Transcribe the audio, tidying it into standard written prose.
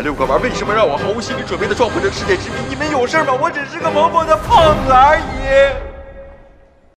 来遛个弯，为什么让我毫无心理准备的撞破这世界之谜？你们有事吗？我只是个萌萌的胖子而已。